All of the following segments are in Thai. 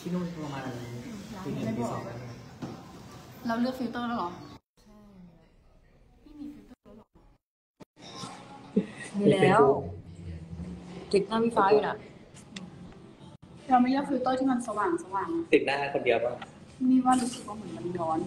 ที่นู่นประมาณปีหนึ่งปีสองเราเลือกฟิลเตอร์แล้วหรอพี่มีฟิลเตอร์แล้วหรอมีแล้วติดหน้าพี่ฟ้าอยู่นะเราไม่เลือกฟิลเตอร์ที่มันสว่างติดหน้าคนเดียวป่ะนี่ว่ารู้สึกว่าเหมือนมันย้อน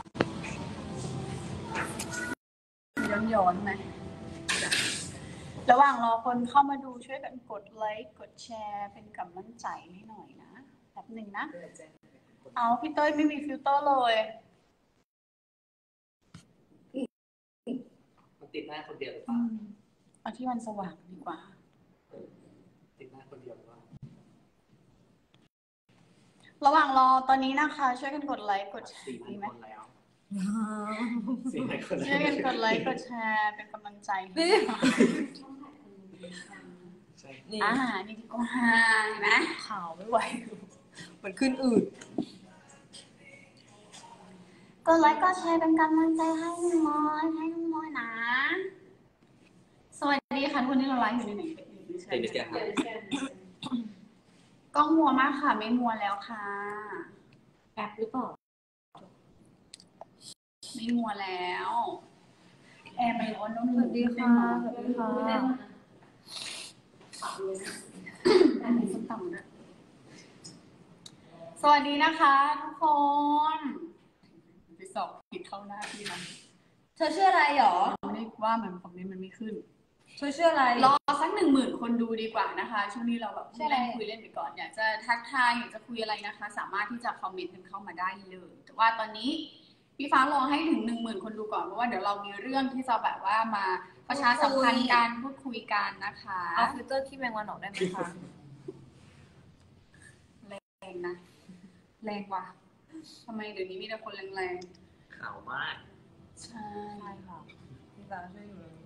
ไหมระหว่างรอคนเข้ามาดูช่วยกันกดไลค์กดแชร์เป็นกำลังใจให้หน่อยนะแป๊บหนึ่งนะเอาพี่เต้ยไม่มีฟิลเตอร์เลยมันติดหน้าคนเดียวหรือเปล่าเอาที่มันสว่างดีกว่าติดหน้าคนเดียวหรือเปล่าระหว่างรอตอนนี้นะคะช่วยกันกดไลค์กดแชร์ดีไหมช่วยกันกดไลค์กดแชร์เป็นกำลังใจนี่นี่ดีกว่าเห็นไหมข่าวไม่ไหวมันขึ้นอืดกดไลค์กดแชร์เป็นกำลังใจให้น้องมอยนะสวัสดีค่ะทุกคนที่เราไลฟ์อยู่ในไหนเป็นมิสแกนกล้องมัวมากค่ะไม่มัวแล้วค่ะแอปหรือเปล่าไม่มัวแล้วแอร์ไม่ร้อนน้องหนูสวัสดีค่ะสวัสดีค่ะส้มตำด้วยสวัสดีนะคะทุกคนไปสอบผิดเข้าหน้าพี่นะเธอชื่ออะไรหรอไม่ได้ว่ามันคอมเมนต์มันไม่ขึ้นเธอชื่ออะไรรอสัก10,000 คนดูดีกว่านะคะช่วงนี้เราแบบคุยเล่นไปก่อนอยากจะทักทายอยากจะคุยอะไรนะคะสามารถที่จะคอมเมนต์กันเข้ามาได้เลยแต่ว่าตอนนี้พี่ฟ้ารอให้ถึง10,000 คนดูก่อนเพราะว่าเดี๋ยวเรามีเรื่องที่จะแบบว่ามาประชาสัมพันธ์การพูดคุยกันนะคะเอาฟิลเตอร์ที่แมงวันออกได้ไหมคะแรงนะแรงว่ะทำไมเดี๋ยวนี้มีแต่คนแรงขาวมากใช่ค่ะพี่ฟ้าช่วยอยู่เลย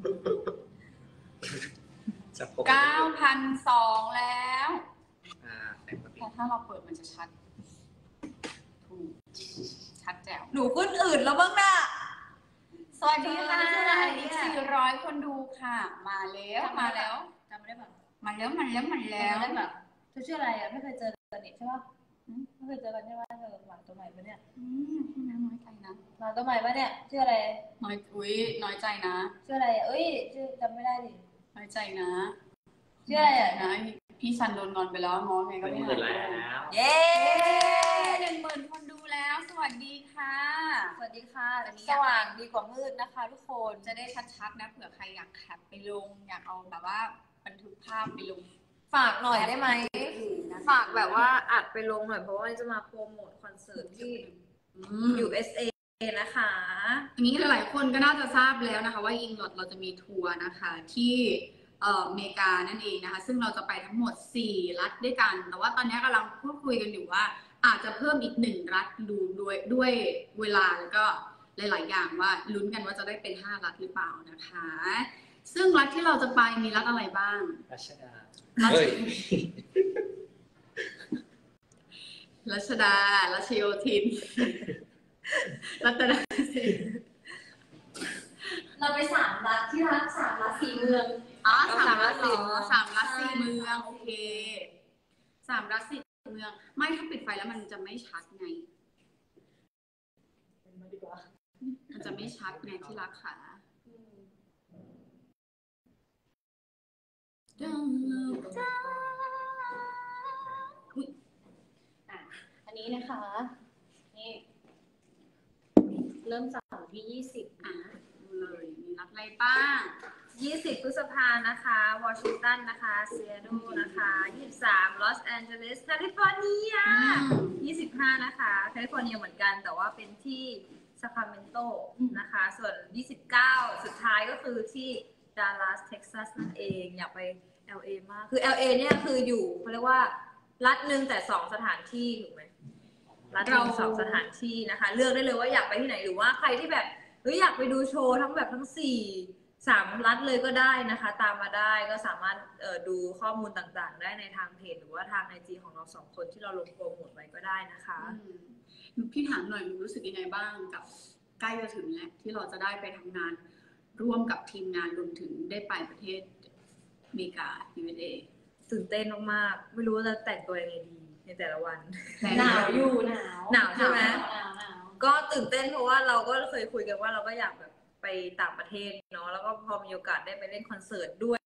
9,200แล้วแต่ถ้าเราเปิดมันจะชัดถูกชัดแจ๋วหนูขึ้นอืดแล้วบ้างน่ะสวัสดีค่ะอีก400 คนดูค่ะมาแล้วจำไม่ได้แบบมาแล้วแบบเธอชื่ออะไรอ่ะไม่เคยเจอกันนี่ใช่ป่ะไม่เคยเจอกันใช่ไหมเธอหมาตัวใหม่ปะเนี่ยน้อยใจนะหมาตัวใหม่ปะเนี่ยชื่ออะไรน้อยใจนะชื่ออะไรเอ้ยชื่อจำไม่ได้ดิน้อยใจนะชื่ออะไรอ่ะนะพี่ซันโดนงอนไปแล้วง้อไงก็ไม่หายแล้วเย้ 10,000 คนดูแล้วสวัสดีค่ะสวัสดีค่ะสว่างดีกว่ามืดนะคะทุกคนจะได้ชัดๆนะเผื่อใครอยากแคปไปลงอยากเอาแบบว่าบันทึกภาพไปลงฝากหน่อยได้ไหมฝากแบบว่าอัดไปลงหน่อยเพราะว่าจะมาโปรโมทคอนเสิร์ตที่ USA นะคะอันนี้หลายๆคนก็น่าจะทราบแล้วนะคะว่าอิงลอดเราจะมีทัวร์นะคะที่อเมริกานั่นเองนะคะซึ่งเราจะไปทั้งหมด4 รัฐด้วยกันแต่ว่าตอนนี้กำลังพูดคุยกันอยู่ว่าอาจจะเพิ่มอีก1 รัฐดูด้วยเวลาแล้วก็หลายๆอย่างว่าลุ้นกันว่าจะได้เป็น5 รัฐหรือเปล่านะคะซึ่งรัฐที่เราจะไปมีรัฐอะไรบ้างรัชดารัชดารัชโยธินรัตนเศรษฐ์เราไป3 รัฐที่รัฐ3 รัฐ4 เมือง 3 รัฐ4 เมืองโอเค3 รัฐ4 เมืองไม่ถ้าปิดไฟแล้วมันจะไม่ชัดไงมันจะไม่ชัดไงที่รักค่ะอันนี้นะคะนี่เริ่มจากวันที่20 เลยมีรัฐอะไรบ้าง 20 พฤษภานะคะวอชิงตันนะคะซีแอตเทิลนะคะ23ลอสแอนเจลิสแคลิฟอร์เนีย25นะคะแคลิฟอร์เนียเหมือนกันแต่ว่าเป็นที่ซาคราเมนโตนะคะส่วน29สุดท้ายก็คือที่ดัลลัสเท็กซัสนั่นเองอยากไป LA มากคือ LA เนี่ยคืออยู่เขาเรียกว่ารัฐหนึ่งแต่2 สถานที่ถูกไหมรัฐหนึ่ง2 สถานที่นะคะเลือกได้เลยว่าอยากไปที่ไหนหรือว่าใครที่แบบอยากไปดูโชว์ทั้ง3 รัฐเลยก็ได้นะคะตามมาได้ก็สามารถดูข้อมูลต่างๆได้ในทางเพจหรือว่าทาง IG ของเรา2 คนที่เราลงโปรโมทไว้ก็ได้นะคะพี่ถามหน่อยรู้สึกยังไงบ้างกับใกล้จะถึงแล้วที่เราจะได้ไปทำงานร่วมกับทีมงานรวมถึงได้ไปประเทศอเมริกา USA ตื่นเต้นมากๆไม่รู้ว่าจะแต่งตัวยังไงดีในแต่ละวันหนาวอยู่หนาวใช่ไหมหนาวก็ตื่นเต้นเพราะว่าเราก็เคยคุยกันว่าเราก็อยากแบบไปต่างประเทศเนาะแล้วก็พอมีโอกาสได้ไปเล่นคอนเสิร์ตด้วย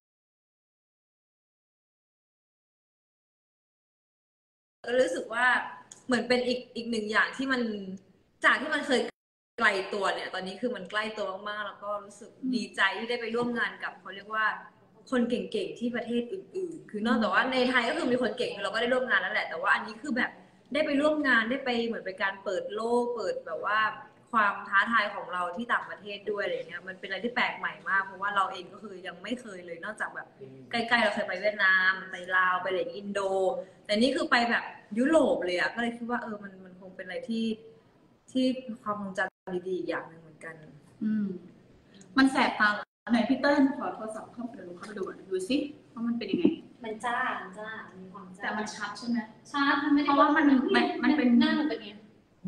ก็รู้สึกว่าเหมือนเป็นอีกหนึ่งอย่างที่มันจากที่มันเคยไกลตัวเนี่ยตอนนี้คือมันใกล้ตัวมากๆแล้วก็รู้สึกดีใจที่ได้ไปร่วมงานกับเขาเรียกว่าคนเก่งๆที่ประเทศอื่นๆคือนอกจากว่าในไทยก็คือมีคนเก่งเราก็ได้ร่วมงานนั่นแหละแต่ว่าอันนี้คือแบบได้ไปร่วมงานได้ไปเหมือนเป็นการเปิดโลกเปิดแบบว่าความท้าทายของเราที่ต่างประเทศด้วยอะไรเงี้ยมันเป็นอะไรที่แปลกใหม่มากเพราะว่าเราเองก็คือยังไม่เคยเลยนอกจากแบบใกล้ๆเราเคยไปเวียดนามไปลาวไปอะไรอินโดแต่นี่คือไปแบบยุโรปเลยอะก็เลยคิดว่ามันคงเป็นอะไรที่ความทรงจำดีๆอย่างหนึ่งเหมือนกันมันแสบตาไหนพี่เติ้ลขอโทรศัพท์เข้าไปดูก่อนดูสิว่ามันเป็นยังไงมันจ้ามีความจ้าแต่มันชัดใช่ไหมชัดมันไม่ได้เพราะว่ามันเป็นหน้ามันเป็นไงโห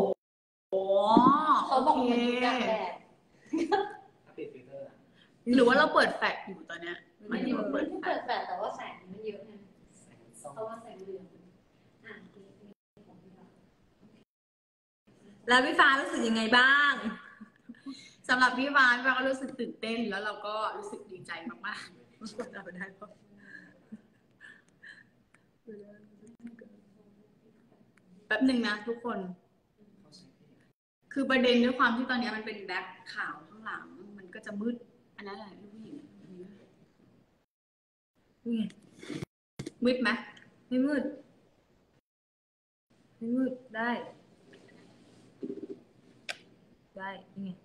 เขาบอกมันดูกลางแดดปิดฟิลเตอร์หรือว่าเราเปิดแฟลชอยู่ตอนเนี้ยไม่ถึงว่าเปิเปิดดแฟลชแต่ว่าแสงมันเยอะไงส้มเพราะว่าแสงเหลืองอ่ะแล้วพี่ฟ้ารู้สึกยังไงบ้างสำหรับพี่วานก็รู้สึกตื่นเต้นแล้วเราก็รู้สึกดีใจมากๆแป๊บหนึ่งนะทุกคน คือประเด็นด้วยความที่ตอนนี้มันเป็นแบ็คขาวข้างหลังมันก็จะมืดอันนั้นแหละผู้หญิงมืดไหมไม่มืดได้นี่ไง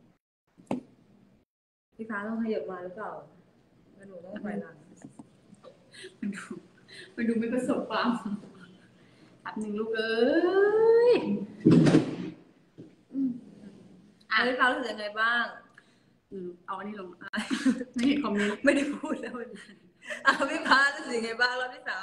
พี่ฟ้าต้องขยับมาหรือเปล่าหนูต้องไปหลังมันดูไม่ประสบความแป๊บหนึ่งลูกเอ้ยพี่ฟ้ารู้สึกยังไงบ้างเอาอันนี้ลงไม่เห็นคอมเมนต์ไม่ได้พูดแล้วพี่ฟ้ารู้สึกยังไงบ้างรอบที่3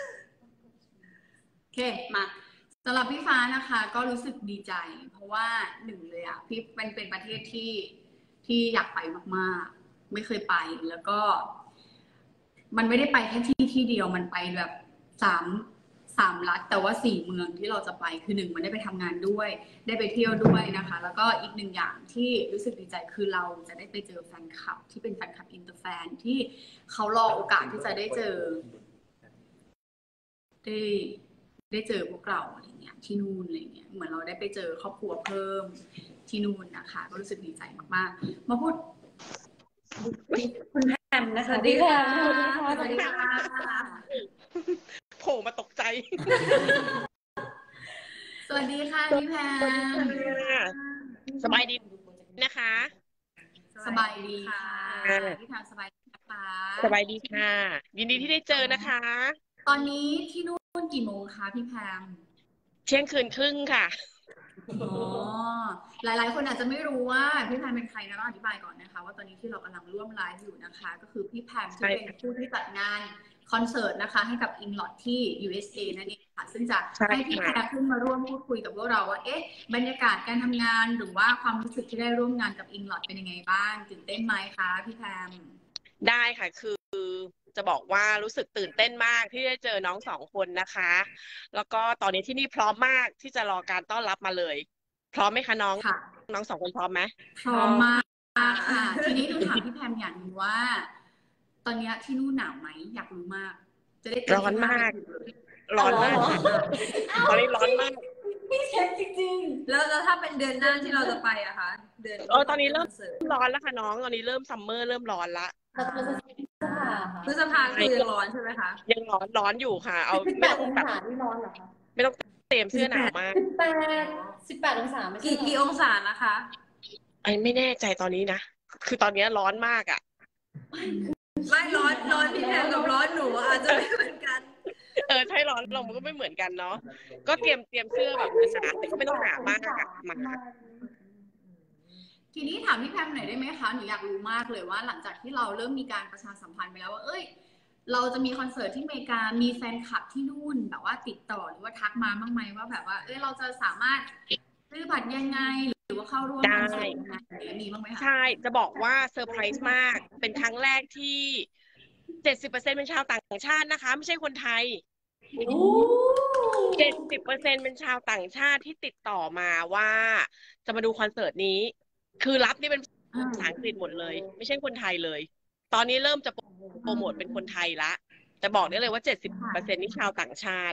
โอเคมาสำหรับพี่ฟ้านะคะ ก็รู้สึกดีใจ เพราะว่าหนึ่งเลยอ่ะพี่เป็นประเทศที่อยากไปมากๆไม่เคยไปแล้วก็ มันไม่ได้ไปแค่ที่เดียวมันไปแบบ3รัฐแต่ว่า4เมืองที่เราจะไปคือ1มันได้ไปทำงานด้วยได้ไปเที่ยวด้วยนะคะ แล้วก็อีกหนึ่งอย่างที่รู้สึกดีใจคือเราจะได้ไปเจอแฟนคลับที่เป็นแฟนคลับอินเตอร์แฟนที่เขารอโอกาสที่จะได้เจอได้เจอพวกเราอะไรเงี้ยที่นู่นอะไรเงี้ยเหมือนเราได้ไปเจอครอบครัวเพิ่มที่นู่นนะคะก็รู้สึกดีใจมากๆมาพูดคุณแพมนะคะสวัสดีค่ะสวัสดีค่ะโผล่มาตกใจสวัสดีค่ะพี่แพมสบายดีนะคะสบายดีค่ะพี่แพมสบายดีนะคะสบายดีค่ะ ยินดีที่ได้เจอนะคะตอนนี้ที่นู่นกี่โมงคะพี่แพมเที่ยงคืนครึ่งค่ะอ๋อหลายๆคนอาจจะไม่รู้ว่าพี่แพมเป็นใครนะต้องอธิบายก่อนนะคะว่าตอนนี้ที่เรากำลังร่วมไลฟ์อยู่นะคะ ก็คือพี่แพมที่เป็นผู้ที่จัดงานคอนเสิร์ตนะคะให้กับอิงลอดที่ USA นั่นเองค่ะซึ่งจะให้พี่แพมขึ้นมาร่วมพูดคุยกับพวกเราว่าบรรยากาศการทำงานหรือว่าความรู้สึกที่ได้ร่วมงานกับอิงลอดเป็นยังไงบ้างตื่นเต้นไหมคะพี่แพมได้ค่ะคือจะบอกว่ารู้สึกตื่นเต้นมากที่ได้เจอน้อง2 คนนะคะ แล้วก็ตอนนี้ที่นี่พร้อมมากที่จะรอการต้อนรับมาเลย พร้อมไหมคะน้องค่ะน้อง2 คนพร้อมไหมพร้อมมากค่ะ ทีนี้หนูถามพี่แพมอย่างหนึงว่า ตอนนี้ที่นู่นหนาวไหมอยากรู้มาก จะได้เตรียร้อนมากเลยร้อนมากตอนนี้ร้อนมากพี่เช็คจริงแล้วถ้าเป็นเดือนหน้าที่เราจะไปอะคะเดือนตอนนี้เริ่มร้อนแล้วค่ะน้องตอนนี้เริ่มซัมเมอร์เริ่มร้อนละๆเราจะพฤษภาค่ะพฤษภาคือยังร้อนใช่ไหมคะยังร้อนอยู่ค่ะ เอาไม่ต้องแบบที่ร้อนเหรอคะไม่ต้องเตรียมเสื้อหนาวมาก 18 องศาไม่ใช่กี่องศานะคะไอ้ไม่แน่ใจตอนนี้นะ คือตอนนี้ร้อนมากอ่ะไม่ร้อนพี่แพมกับร้อนหนูอาจจะไม่เหมือนกันใช่ร้อนเรามันก็ไม่เหมือนกันเนาะ ก็เตรียมเสื้อแบบหนาแต่ก็ไม่ต้องหนามากอะมาทีนี้ถามพี่แพมหน่อยได้ไหมคะหนูอยากรู้มากเลยว่าหลังจากที่เราเริ่มมีการประชาสัมพันธ์ไปแล้วว่าเราจะมีคอนเสิร์ตที่อเมริกามีแฟนคลับที่นู่นแบบว่าติดต่อหรือว่าทักมาบ้างไหมว่าแบบว่าเราจะสามารถซื้อบัตรยังไงหรือว่าเข้าร่วมคอนเสิร์ตยังไงมีบ้างไหมคะใช่จะบอกว่าเซอร์ไพรส์มาก เป็นครั้งแรกที่ 70% เป็นชาวต่างชาตินะคะ ไม่ใช่คนไทย 70%เป็นชาวต่างชาติที่ติดต่อมาว่าจะมาดูคอนเสิร์ตนี้ คือรับนี่เป็นภาษาอังกฤษหมดเลย ไม่ใช่คนไทยเลย ตอนนี้เริ่มจะโปรโมทเป็นคนไทยละแต่บอกได้เลยว่า70%นี่ชาวต่างชาติ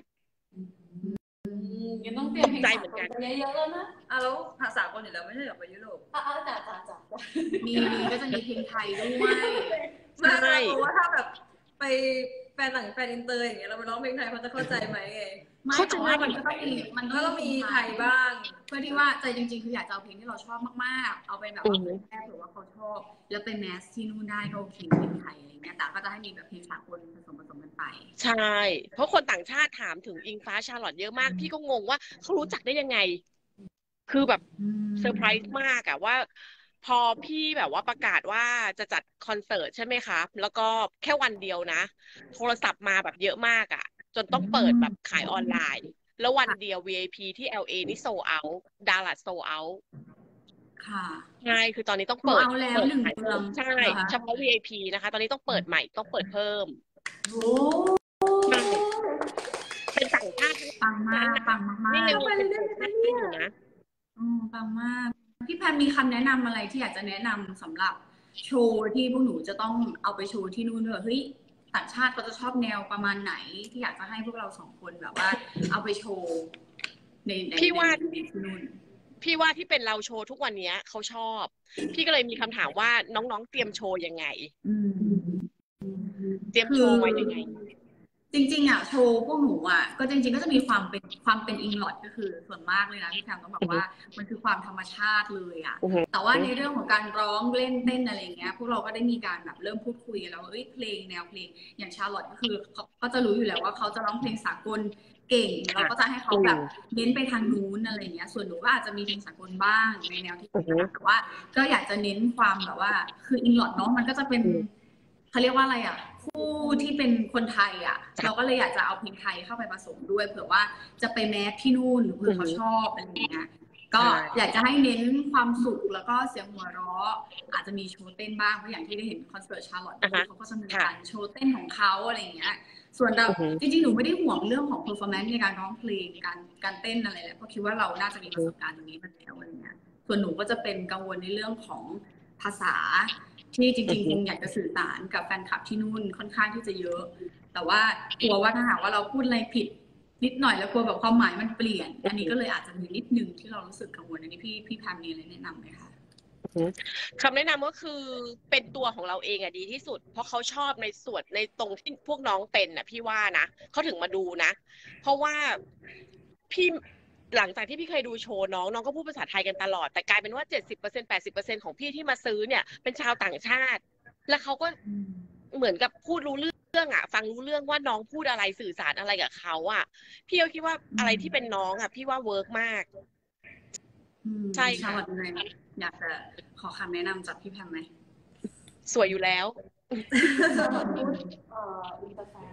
ยังต้องเตรียมเพลงใจสาเหมือนกกัลนเยอะๆแล้วนะแล้วภาษาคนอยู่แล้วไม่ใช่เหรอไปยุโรปจ้ามีก็จะมีเพลงไทยด้วยไม่รู้ว่าถ้าแบบไปแฟนหนังแฟนอินเตอร์อย่างเงี้ยเราไปร้องเพลงไทยเขาจะเข้าใจไหมไงไม่แต่ว่ามันก็ต้องมีก็ต้องมีไทยบ้างเพื่อที่ว่าใจจริงๆคืออยากจะเอาเพลงที่เราชอบมากๆเอาไปแบบว่าเผยแพร่เผื่อว่าเขาชอบแล้วไปแมสที่นู่นได้ก็โอเคเพลงไทยอะไรเงี้ยแต่ก็จะให้มีแบบเพลงสากลผสมกันไปใช่ เพราะคนต่างชาติถามถึงอิงฟ้าชาร์ลอตเยอะมาก พี่ก็งงว่าเขารู้จักได้ยังไง คือแบบเซอร์ไพรส์มากอะว่า พอพี่แบบว่าประกาศว่าจะจัดคอนเสิร์ตใช่ไหมคะแล้วก็แค่วันเดียวนะ โทรศัพท์มาแบบเยอะมากอะจนต้องเปิดแบบขายออนไลน์ แล้ววันเดียว VIP ที่ LA นี่โซเอาดัลลัสโซเอาค่ะใช่คือตอนนี้ต้องเปิดเอาแล้วเปิดหนึ่งขายเมืองใช่เหรอคะเฉพาะ VIP นะคะ ตอนนี้ต้องเปิดใหม่ต้องเปิดเพิ่มโอ้ใช่เป็นต่างชาติปังมากปังมากนี่ๆยังเป็นต่างชาติอยู่นะปังมาก พี่แพมมีคำแนะนำอะไรที่อยากจะแนะนำสำหรับโชว์ที่พวกหนูจะต้องเอาไปโชว์ที่นู่นด้วยเฮ้ยต่างชาติเขาจะชอบแนวประมาณไหนที่อยากจะให้พวกเราสองคนแบบว่า เอาไปโชว์ในพี่ว่าในที่นู่นพี่ว่าที่เป็นเราโชว์ทุกวันนี้เขาชอบ พี่ก็เลยมีคำถามว่าน้องๆเตรียมโชว์ยังไง เตรียมโชว์ไว้ยังไงจริงๆอ่ะโชว์พวกหนูอ่ะก็จริงๆก็จะมีความเป็นอิงลอดก็คือส่วนมากเลยนะพี่แพมต้องบอกว่ามันคือความธรรมชาติเลยอ่ะ แต่ว่าในเรื่องของการร้องเล่นเต้นอะไรเงี้ยพวกเราก็ได้มีการแบบเริ่มพูดคุยกันแล้วว่าเพลงแนวเพลงอย่างชาร์ลอตก็คือเขาก็จะรู้อยู่แล้วว่าเขาจะร้องเพลงสากลเก่งเราก็จะให้เขาแบบเน้นไปทางนู้นอะไรเงี้ยส่วนหนูก็อาจจะมีเพลงสากลบ้างในแนวที่แต่ว่าก็อยากจะเน้นความแบบว่าคืออิงลอดเนาะมันก็จะเป็นเขาเรียกว่าอะไรอ่ะคู่ที่เป็นคนไทยอ่ะเราก็เลยอยากจะเอาเพลงไทยเข้าไปผสมด้วยเผื่อว่าจะไปแมสที่นู่นหรือเผื่อเขาชอบอะไรอย่างเงี้ยก็อยากจะให้เน้นความสุขแล้วก็เสียงหัวเราะอาจจะมีโชว์เต้นบ้างเพราะอย่างที่ได้เห็นคอนเสิร์ตชาร์ลอตเขาก็จะมีการโชว์เต้นของเขาอะไรอย่างเงี้ยส่วนเราจริงๆหนูไม่ได้ห่วงเรื่องของ performance ในการร้องเพลงการเต้นอะไรแหละเพราะคิดว่าเราน่าจะมีประสบการณ์ตรงนี้มาแล้วอะไรเงี้ยส่วนหนูก็จะเป็นกังวลในเรื่องของภาษาที่จริงๆคงอยากจะสื่อสารกับแฟนคลับที่นู่นค่อนข้างที่จะเยอะแต่ว่ากลัวว่าถ้าหากว่าเราพูดอะไรผิดนิดหน่อยแล้วกลัวแบบความหมายมันเปลี่ยนอันนี้ก็เลยอาจจะมีนิดนึงที่เรารู้สึกกังวลอันนี้พี่แพมมีอะไรแนะนำไหมคะคำแนะนำก็คือเป็นตัวของเราเองอะดีที่สุดเพราะเขาชอบในส่วนในตรงที่พวกน้องเป็นอะพี่ว่านะเขาถึงมาดูนะเพราะว่าพี่หลังจากที่พี่เคยดูโชว์น้องก็พูดภาษาไทยกันตลอดแต่กลายเป็นว่า 70% 80% ของพี่ที่มาซื้อเนี่ยเป็นชาวต่างชาติแล้วเขาก็เหมือนกับพูดรู้เรื่องอะฟังรู้เรื่องว่าน้องพูดอะไรสื่อสารอะไรกับเขาอะพี่ก็คิดว่าอะไรที่เป็นน้องอะพี่ว่าเวิร์กมากใช่ค่ะอยากจะขอคำแนะนำจากพี่แพมไหมสวยอยู่แล้วอินเตอร์แฟน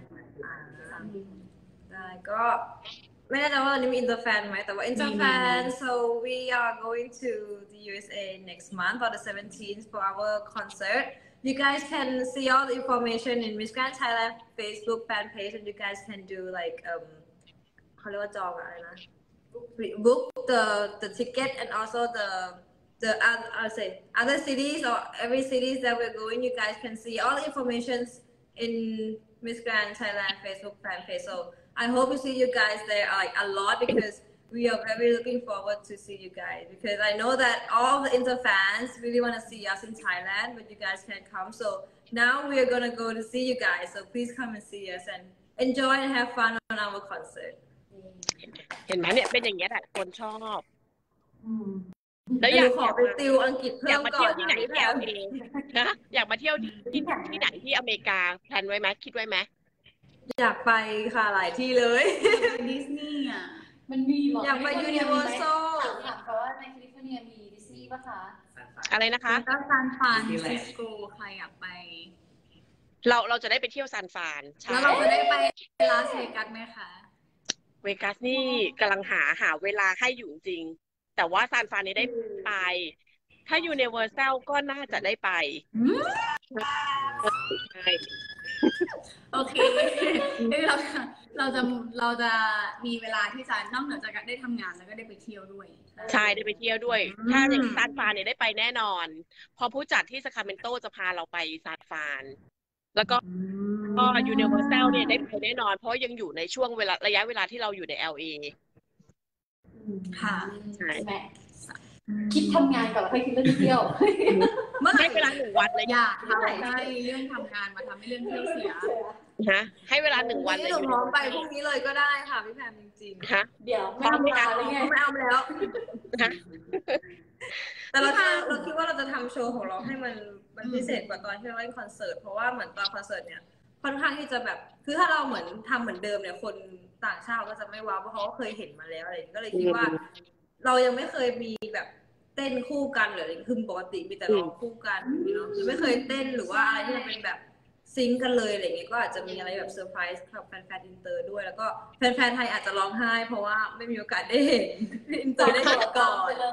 ได้ก็ไม่แน่ใจว่าวันนี้มีอินเตอร์แฟนไหมแต่ว่าอินเตอร์แฟน so we are going to the USA next month on the 17th for our concert. You guys can see all the information in Miss Grand Thailand Facebook fan page and you guys can do like เขาเรียกว่าจองอะไรนะ book the ticket and also the I'll say other cities or every cities that we're going. You guys can see all the information in Miss Grand Thailand Facebook fan page. So I hope to see you guys there like a lot because we are very looking forward to see you guys because I know that all the Inter fans really want to see us in Thailand, but you guys can't come. So now we are gonna go to see you guys. So please come and see us and enjoy and have fun on our concert. เห็นไหมเนี่ยเป็นอย่างเงี้ยแหละคนชอบแล้วอยากขอไปติวอังกฤษเพิ่มก่อนที่ไหนที่เอาเองนะอยากมาเที่ยวที่ไหนที่อเมริกาแพลนไว้ไหมคิดไว้ไหมอยากไปค่ะหลายที่เลยดิสนีย์อ่ะมันมีหรออยากไปยูนิเวอร์แซลถามเขาว่าในแคลิฟอร์เนียมีดิสนีย์ป่ะคะอะไรนะคะก็ซานฟรานซิสโกใครอยากไปเราจะได้ไปเที่ยวซานฟรานแล้วเราจะได้ไปลาสเวกัสไหมคะเวกัสนี่กำลังหาเวลาให้อยู่จริงแต่ว่าซานฟรานนี่ได้ไปถ้ายูนิเวอร์แซลก็น่าจะได้ไปโอเคเราเราจะเราจะมีเวลาที่จะนอกเหนือจากการได้ทำงานแล้วก็ได้ไปเที่ยวด้วยใช่ได้ไปเที่ยวด้วย ถ้าอย่างซานฟรานเนี่ยได้ไปแน่นอน พอผู้จัดที่ซาคราเมนโตจะพาเราไปซานฟราน แล้วก็ยูนิเวอร์แซลเนี่ยได้ไปแน่นอน เพราะยังอยู่ในช่วงเวลาระยะเวลาที่เราอยู่ใน LA ค่ะใช่แม่คิดทำงานก่อนแล้วค่อยคิดเรื่องเที่ยวเมื่อไหร่ให้เวลา1 วันเลยอย่าทำให้เรื่องทำงานมาทำให้เรื่องเที่ยวเสียฮะให้เวลา1 วันเลยหนูพร้อมไปพรุ่งนี้เลยก็ได้ค่ะพี่แพมจริงฮะเดี๋ยวไม่ทำงานเลยไงๆไม่เอาแล้วฮะแต่เราคิดว่าเราจะทำโชว์ของเราให้มันพิเศษกว่าตอนที่เราเล่นคอนเสิร์ตเพราะว่าเหมือนตอนคอนเสิร์ตเนี่ยค่อนข้างที่จะแบบคือถ้าเราเหมือนทำเหมือนเดิมเนี่ยคนต่างชาติก็จะไม่ว้าวเพราะเขาก็เคยเห็นมาแล้วอะไรอย่างนี้ก็เลยคิดว่า เรายังไม่เคยมีแบบเต้นคู่กันหรืออะไรคือปกติมีแต่ร้องคู่กันเนาะยังไม่เคยเต้นหรือว่าอะไรที่มันเป็นแบบซิงค์กันเลยอะไรอย่างเงี้ยก็อาจจะมีอะไรแบบเซอร์ไพรส์กับแฟนๆอินเตอร์ด้วยแล้วก็แฟนๆไทยอาจจะร้องไห้เพราะว่าไม่มีโอกาสได้เห็นอินเตอร์ได้เห็นก่อนไปเลย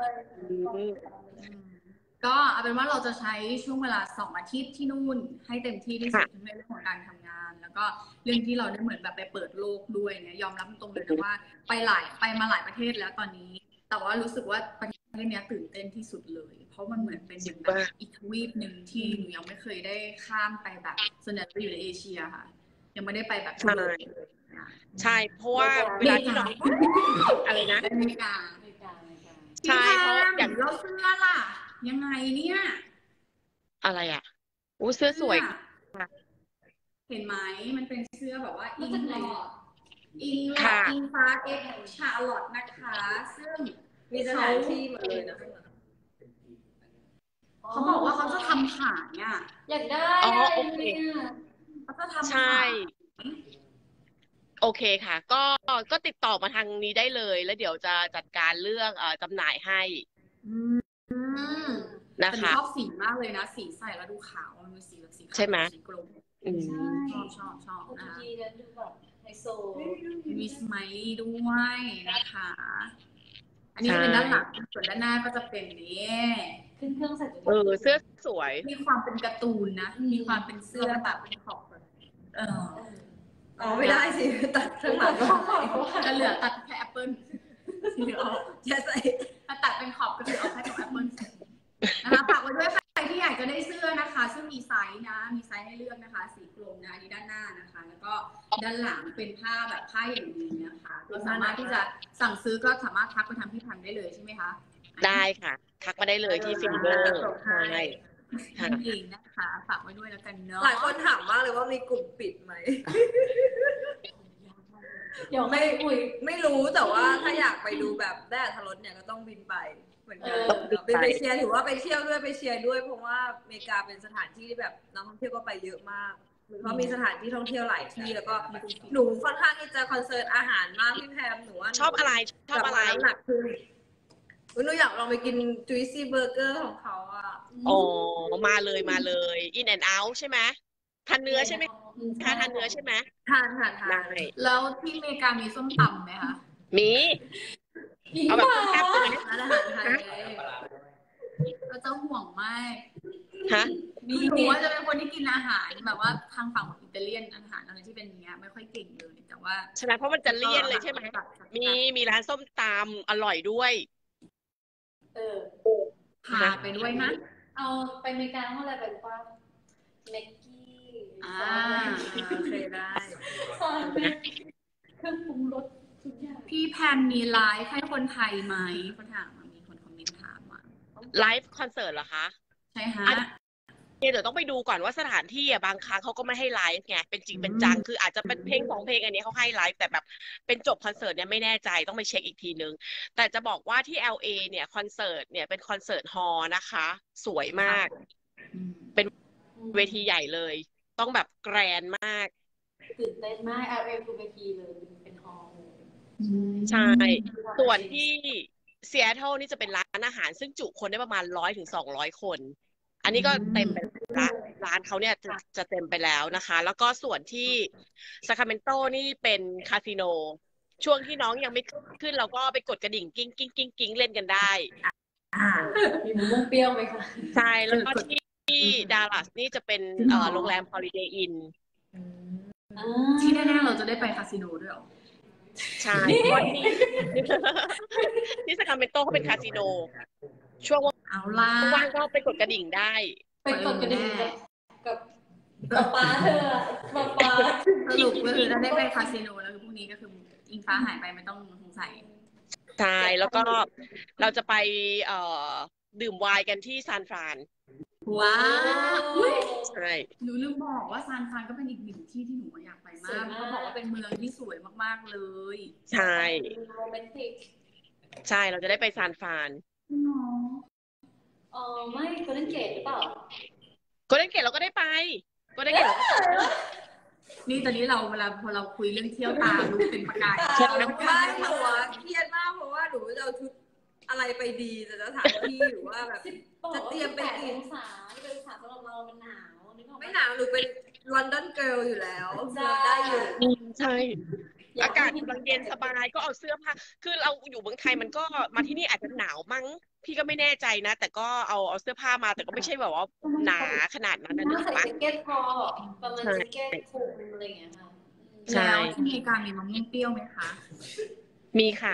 ก็เอาเป็นว่าเราจะใช้ช่วงเวลา2 อาทิตย์ที่นู่นให้เต็มที่ที่สุดทั้งในเรื่องของการทำงาน แล้วก็เรื่องที่เราได้เหมือนแบบไปเปิดโลกด้วยเนี่ยยอมรับตรงเลยนะว่าไปมาหลายประเทศแล้วตอนนี้ แต่ว่ารู้สึกว่าประเทศเนี้ยตื่นเต้นที่สุดเลย เพราะมันเหมือนเป็นเหมือนแบบอีกทวีปหนึ่งที่หนูยังไม่เคยได้ข้ามไปแบบส่วนใหญ่จะอยู่ในเอเชียค่ะ ยังไม่ได้ไปแบบยุโรปเลยใช่เพราะว่าเวลาที่เราอะไรนะอเมริกาใช่เพราะอย่างเราเสื้อล่ะ ยังไงเนี่ยอะไรอ่ะอู้เสื้อสวยเห็นไหมมันเป็นเสื้อแบบว่ารู้อิจังกหลไหมอดอิงหลอค่ะดอิงฟ้าเอ็กชาร์ลอตนะคะ ซึ่งมีสถานที่หมดเลยนะข้างหลังเขาบอกว่าเขาจะทำขายอ่ะอยากได้อ๋ออะโอเคเนี่ยเขาจะทำใช่ขายโอเคค่ะ ก็ติดต่อมาทางนี้ได้เลย แล้วเดี๋ยวจะจัดการเรื่องจำหน่ายให้อืมนะแต่หนูคะชอบสีมากเลยนะ สีใส่แล้วดูขาวมันเป็นสีแบบสีขาวใช่ไหมสีกลมอืมชอบโอ้นะทีแล้วดูแบบไฮโซมีสไมลี่ด้วยนะคะ อันนี้จะเป็นด้านหลังส่วนด้านหน้าก็จะเป็นนี่ขึ้นเครื่องใส่ตัวเสื้อสวยมีความเป็นการ์ตูนนะ มีความเป็นเสื้อแบบเป็นขอบแบบอ๋อไม่ได้สิตัดข้างหลังก็จะเหลือตัดแค่แอปเปิ้ลเหลือจะใส่ถ้าตัดเป็นขอบก็คือเอาแค่ตรงแอปเปิ้ลนะคะฝากไว้ด้วยใครที่อยากจะได้เสื้อนะคะ ซึ่งมีไซส์นะ มีไซส์ให้เลือกนะคะ สีกลมนะอันนี้ด้านหน้านะคะ แล้วก็ด้านหลังเป็นผ้าแบบผ้าอย่างดีนะคะก็สามารถที่จะสั่งซื้อก็สามารถทักไปทางพี่พันได้เลยใช่ไหมคะได้ค่ะ ทักมาได้เลยที่ฟินเวอร์ใช่ค่ะนั่นเองนะคะฝากไว้ด้วยแล้วกันเนาะหลายคนถามมากเลยว่ามีกลุ่มปิดไหมเดี๋ยวไม่คุยไม่รู้แต่ว่าถ้าอยากไปดูแบบได้อรรถรสเนี่ยก็ต้องบินไปเหมือนกันต้องบินไปไปเชียร์ถือว่าไปเที่ยวด้วยไปเชียร์ด้วยเพราะว่าอเมริกาเป็นสถานที่ที่แบบนักท่องเที่ยวก็ไปเยอะมากเพราะมีสถานที่ท่องเที่ยวหลายที่แล้วก็หนูค่อนข้างที่จะคอนเซิร์นอาหารมากพี่แพมหนูว่าชอบอะไรชอบอะไรน้ำหนักขึ้นหนูอยากลองไปกิน juicy burger ของเขาอ่ะอ๋อมาเลย in and out ใช่ไหมทานเนื้อใช่ไหมคะทานเนื้อใช่ไหมทานได้แล้วที่อเมริกามีส้มตำไหมคะมีเอาแบบแซ่บๆเลยร้านอาหารไทยเราจะห่วงมากฮะหนูว่าจะเป็นคนที่กินอาหารแบบว่าทางฝั่งของอิตาเลียนอาหารอะไรที่เป็นอย่างเงี้ยไม่ค่อยเก่งเลยแต่ว่าใช่ไหมเพราะมันจะเลี่ยนเลยใช่ไหมมีร้านส้มตำอร่อยด้วยพาไปด้วยนะเอาไปอเมริกาต้องอะไรไปรู้ป่ะเมกกี้โอเคได้ซอนเป็นเครื่องปรุงรสทุกอย่างพี่แพนมีไลฟ์ให้คนไทยไหมเขาถามมามีคนคอมเมนต์ถามมาไลฟ์คอนเสิร์ตเหรอคะใช่ฮะเดี๋ยวต้องไปดูก่อนว่าสถานที่บางครั้งเขาก็ไม่ให้ไลฟ์ไงเป็นจริงเป็นจังคืออาจจะเป็นเพลง2 เพลงอันนี้เขาให้ไลฟ์แต่แบบเป็นจบคอนเสิร์ตเนี่ยไม่แน่ใจต้องไปเช็คอีกทีนึงแต่จะบอกว่าที่ LA เนี่ยคอนเสิร์ตเนี่ยเป็นคอนเสิร์ตฮอลล์นะคะ สวยมากเวทีใหญ่เลย ต้องแบบแกรนด์มากตื่นเต้นมาก LA คือเวทีเลยเป็นฮอลล์เลยใช่ส่วนที่ซีแอตเทิลนี่จะเป็นร้านอาหารซึ่งจุคนได้ประมาณ100 ถึง 200 คน อันนี้ก็เต็มไปแล้วร้านเขาเนี่ยจะเต็มไปแล้วนะคะ แล้วก็ส่วนที่ซาคราเมนโตนี่เป็นคาสิโนช่วงที่น้องยังไม่ขึ้นเราก็ไปกดกระดิ่งกิ้งกิ้งกิ้งกิ้งเล่นกันได้มีมะม่วงเปรี้ยวไหมคะใช่แล้วก็ที่ดัลลัสนี่จะเป็นโรงแรม Holiday Inn อ่าที่แน่ๆเราจะได้ไปคาสิโนด้วยเหรอใช่เพราะที่ที่ซาคราเมนโตเขาเป็นคาสิโน ช่วงเอาล่ะว่างๆก็ไปกดกระดิ่งได้ไปกดกระดิ่งกับป๊าเธอป๊าสรุปก็คือถ้าได้ไปคาสิโนแล้วคือพรุ่งนี้ก็คืออิงฟ้าหายไปไม่ต้องสงสัยใช่แล้วก็เราจะไปดื่มไวน์กันที่ซานฟรานว้าวอุ๊ยใช่หนูลืมบอกว่าซานฟรานก็เป็นอีกหนึ่งที่ที่หนูอยากไปมากเขาบอกว่าเป็นเมืองที่สวยมากๆเลยใช่โรแมนติกใช่เราจะได้ไปซานฟรานไม่โกลเด้นเกตหรือเปล่าโกลเด้นเกตเราก็ได้ไปโกลเด้นเกตนี่ตอนนี้เราเวลาพอเราคุยเรื่องเที่ยวตาดูเป็นประกายไม่หนูอะเครียดมากเพราะว่าหนูจะเอาชุดอะไรไปดีแต่สถานที่หรือว่าแบบ จะเตรียมไปกิน 18 องศาที่เป็นองศาสำหรับเรามันหนาวนึกออกไหมไม่หนาวหนูเป็นลอนดอนเกิร์ลอยู่แล้วได้อยู่ใช่ อากาศกำลังเย็นสบายก็เอาเสื้อผ้าคือเราอยู่เมืองไทยมันก็มาที่นี่อาจจะหนาวมั้งพี่ก็ไม่แน่ใจนะ แต่ก็เอาเสื้อผ้ามาแต่ก็ไม่ใช่แบบว่าหนาขนาดนั้นนะน่านึกใส่ปะแจ็คเก็ตพอประมาณแจ็คเก็ตคลุมอะไรอย่างเงี้ยค่ะใช่แล้วที่อเมริกามีมะม่วงเปรี้ยวไหมคะมีค่ะ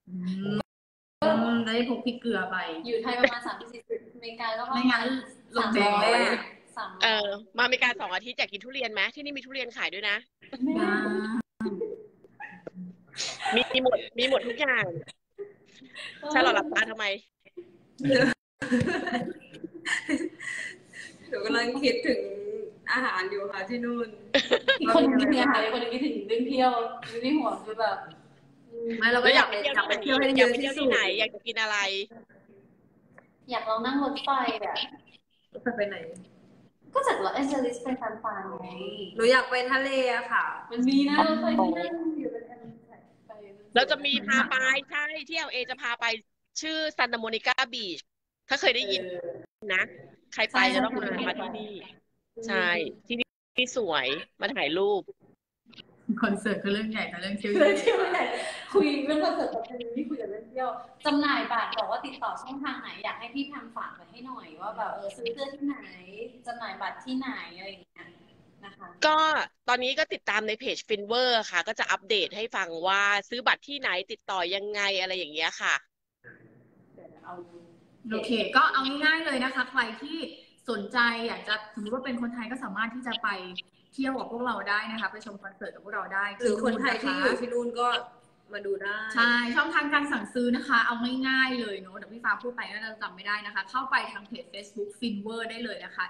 ได้พกพริกเกลือไปอยู่ไทยประมาณ30-40อเมริกาก็ประไม่มางั้ณนลงแดงเลยมาอเมริกา2 อาทิตย์อยากกินทุเรียนไหมที่นี่มีทุเรียนขายด้วยนะ มีหมดทุกอย่างใช่หรอหลับตาทำไมหนูกำลังคิดถึงอาหารอยู่ค่ะที่นู่นอีกคนนึงคิดถึงอาหารอีกคนนึงคิดถึงเรื่องเที่ยวอยู่ในหัวคือแบบไม่เราก็อยาก กเราอายไปไปเที่ยวอยากไปที่เที่ยวไหนอยากไปเที่ยวที่ไหนอยากจะกินอะไรอยากลองนั่งรถไฟอ่ะไปไหนก็จากลอสแอนเจลิสไปซานฟรานไงหนูอยากไปทะเลอะค่ะมันมีนะรถไฟที่นั่งอยู่เป็นไปเราจะมีพาไปใช่ที่ LA จะพาไปชื่อซันตาโมนิกาบีชถ้าเคยได้ยินนะ ใครไปจะต้องมาที่นี่ ใช่ ที่นี่สวยมาถ่ายรูปคอนเสิร์ตก็เรื่องใหญ่แต่เรื่องเที่ยวเรื่องเที่ยวใหญ่คุยเรื่องคอนเสิร์ตกับคนนี้คุยแต่เรื่องเที่ยวจำหน่ายบัตรบอกว่าติดต่อช่องทางไหนอยากให้พี่แพมฝากไว้ให้หน่อยว่าแบบซื้อเสื้อที่ไหนจำหน่ายบัตรที่ไหนอะไรอย่างเงี้ยนะคะก็ตอนนี้ก็ติดตามในเพจฟินเวอร์ค่ะ ก็จะอัปเดตให้ฟังว่าซื้อบัตรที่ไหนติดต่อยังไงอะไรอย่างเงี้ยค่ะโอเค ก็เอาง่ายๆเลยนะคะ ใครที่สนใจอยากจะสมมติว่าเป็นคนไทยก็สามารถที่จะไปเที่ยวกับพวกเราได้นะคะ ไปชมคอนเสิร์ตกับพวกเราได้หรือคนไทยที่อยู่ที่ที่นู่นก็มาดูได้ใช่ ช่องทางการสั่งซื้อนะคะ เอาง่ายๆเลยเนอะเดี๋ยวพี่ฟ้าพูดไปก็จะจำไม่ได้นะคะ เข้าไปทางเพจ Facebook Finver ได้เลยนะคะ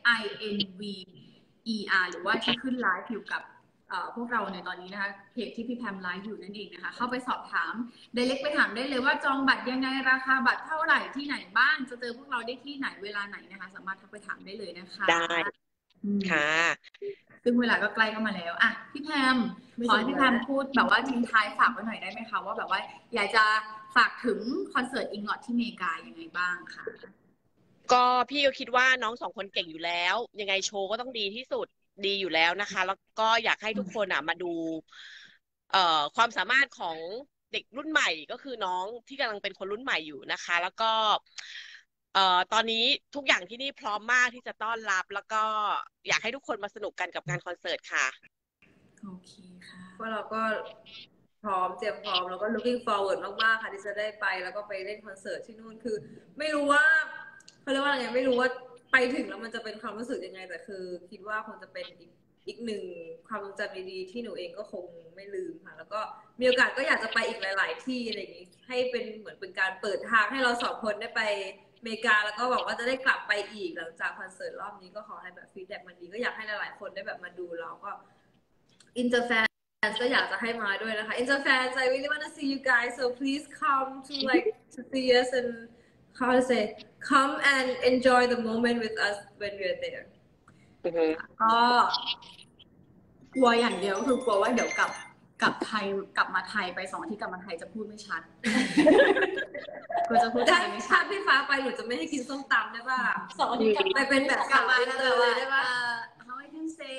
FINVER หรือว่าที่ขึ้นไลฟ์อยู่กับพวกเราในตอนนี้นะคะเพจที่พี่แพมไลฟ์อยู่นั่นเองนะคะ เข้าไปสอบถามdirectไปถามได้เลยว่าจองบัตรยังไงราคาบัตรเท่าไหร่ที่ไหนบ้างจะเจอพวกเราได้ที่ไหนเวลาไหนนะคะ สามารถทักไปถามได้เลยนะคะได้ ค่ะซึ่งเวลาก็ใกล้เข้ามาแล้วอ่ะพี่แพมขอให้พี่แพมพูดแบบว่าทิ้งท้ายฝากไว้หน่อยได้ไหมคะว่าแบบว่าอยากจะฝากถึงคอนเสิร์ตอิงลอดที่อเมริกายังไงบ้างค่ะก็พี่ก็คิดว่าน้อง2 คนเก่งอยู่แล้ว ยังไงโชว์ก็ต้องดีที่สุดดีอยู่แล้วนะคะ แล้วก็อยากให้ทุกคนมาดูความสามารถของเด็กรุ่นใหม่ก็คือน้องที่กำลังเป็นคนรุ่นใหม่อยู่นะคะ แล้วก็ตอนนี้ทุกอย่างที่นี่พร้อมมากที่จะต้อนรับ แล้วก็อยากให้ทุกคนมาสนุกกันกับงานคอนเสิร์ตค่ะโอเคค่ะพวกเราก็พร้อมเตรียมพร้อมแล้วก็ looking forward มากๆค่ะที่จะได้ไปแล้วก็ไปเล่นคอนเสิร์ตที่นู่นคือ ไม่รู้ว่าเขาเรียกว่าอะไรไม่รู้ว่าไปถึงแล้วมันจะเป็นความรู้สึกยังไงแต่คือคิดว่าคงจะเป็นอีกหนึ่งความทรงจำดีๆที่หนูเองก็คงไม่ลืมค่ะแล้วก็มีโอกาสก็อยากจะไปอีกหลาย ๆ ที่อะไรอย่างนี้ให้เป็นเหมือนเป็นการเปิดทางให้เรา2 คนได้ไปอเมริกาแล้วก็หวังว่าจะได้กลับไปอีกหลังจากคอนเสิร์ตรอบนี้ก็ขอให้แบบฟีดแบ็กมันดีก็อยากให้หลายๆคนได้แบบมาดูเราก็อินเตอร์แฟนก็อยากจะให้มาด้วยนะคะ Inter fans I really want to see you guys so please come to see us and how to say come and enjoy the moment with us when we're there ก็กลัวอย่างเดียวก็คือกลัวว่าเดี๋ยวกลับไทยกลับมาไทยไป2 อาทิตย์กลับมาไทยจะพูดไม่ชัดก็จะพูดไทถ้ายไม่ชัถ้าดพี่ฟ้าไปหนูจะไม่ให้กินส้มตำได้ป่ะ 2 อาทิตย์กลับไปเป็นแบบกลับมาอินแล้วเตอร์เลยได้ป่ะ how I can say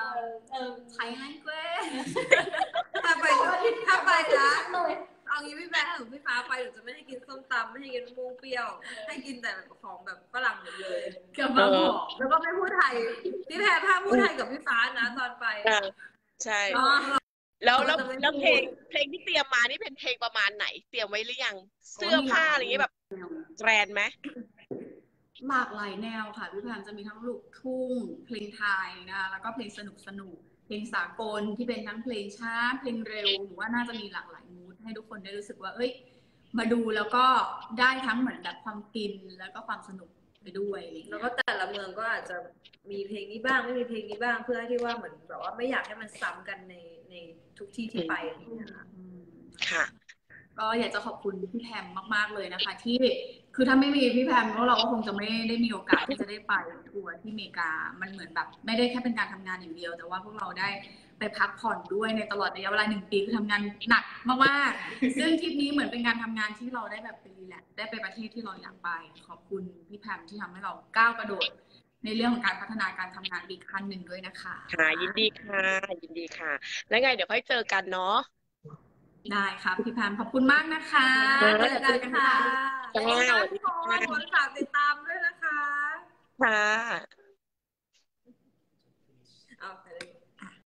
Thai language ถ้าไปนะเลยเอางี้พี่แม่ถ้าหนูพี่ฟ้าไปหนูจะไม่ให้กินส้มตำไม่ให้กินมะม่วงเปรี้ยว ให้กินแต่แบบของแบบฝรั่งหมดเลยกลับมาบอกแล้วก็ไม่พูดไทยพี่แพรห้ามพูดไทยกับพี่ฟ้านะตอนไปใช่อ๋อแล้วเพลงที่เตรียมมานี่เป็นเพลงประมาณไหนเตรียมไว้หรือยังเสื้อผ้าอะไรอย่างเงี้ยแบบแบรนด์ไหมหลากหลายแนวค่ะพี่แพมจะมีทั้งลูกทุ่งเพลงไทยนะคะแล้วก็เพลงสนุกเพลงสากลที่เป็นทั้งเพลงช้าเพลงเร็วหรือว่าน่าจะมีหลากหลายมูดให้ทุกคนได้รู้สึกว่าเอ้ยมาดูแล้วก็ได้ทั้งเหมือนแบบความฟินแล้วก็ความสนุกไปด้วยอะไรอย่างแล้เงี้วย ก็แต่ละเมืองก็อาจจะมีเพลงนี้บ้างไม่มีเพลงนี้บ้างเพื่อที่ว่าเหมือนแบบว่าไม่อยากให้มันซ้ำกันในทุกที่ที่ไปอะไรอย่างเงี้ยค่ะค่ะก็อยากจะขอบคุณพี่แพมมากๆเลยนะคะ ที่คือถ้าไม่มีพี่แพมพวกเราก็คงจะไม่ได้มีโอกาสที่จะได้ไปทัวร์ที่อเมริกามันเหมือนแบบไม่ได้แค่เป็นการทำงานอย่างเดียว แต่ว่าพวกเราได้ไปพักผ่อนด้วยในตลอดระยะเวลา1 ปีคือทำงานหนักมากๆซึ่งทริปนี้เหมือนเป็นการทำงานที่เราได้แบบไปรีแลกซ์ได้ไปประเทศที่เราอยากไปขอบคุณพี่แพมที่ทำให้เราก้าวกระโดดในเรื่องของการพัฒนาการทำงานอีกขั้นหนึ่งด้วยนะคะค่ะยินดีค่ะยินดีค่ะ แล้วไงเดี๋ยวค่อยเจอกันเนาะได้ค่ะพี่แพมขอบคุณมากนะคะค่ะเจอกันค่ะจ้าขอบสวัสดีคุณค่ะคนฝากติดตามด้วยนะคะค่ะเอาไปเลย